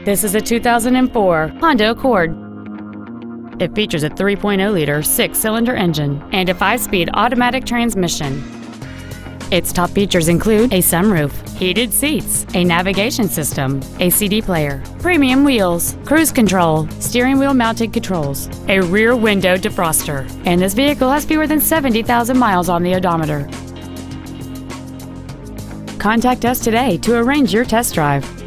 This is a 2004 Honda Accord. It features a 3.0-liter six-cylinder engine and a 5-speed automatic transmission. Its top features include a sunroof, heated seats, a navigation system, a CD player, premium wheels, cruise control, steering wheel mounted controls, a rear window defroster, and this vehicle has fewer than 70,000 miles on the odometer. Contact us today to arrange your test drive.